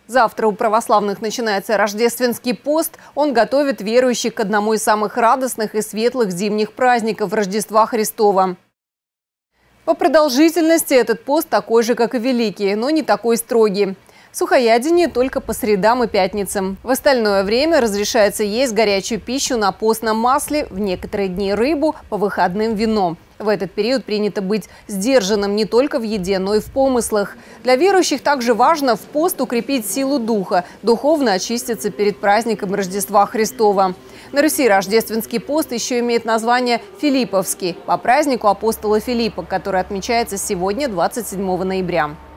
Завтра у православных начинается рождественский пост. Он готовит верующих к одному из самых радостных и светлых зимних праздников – Рождества Христова. По продолжительности этот пост такой же, как и Великий, но не такой строгий. Сухоядение только по средам и пятницам. В остальное время разрешается есть горячую пищу на постном масле, в некоторые дни рыбу, по выходным вино. В этот период принято быть сдержанным не только в еде, но и в помыслах. Для верующих также важно в пост укрепить силу духа, духовно очиститься перед праздником Рождества Христова. На Руси рождественский пост еще имеет название Филипповский, по празднику апостола Филиппа, который отмечается сегодня, 27 ноября.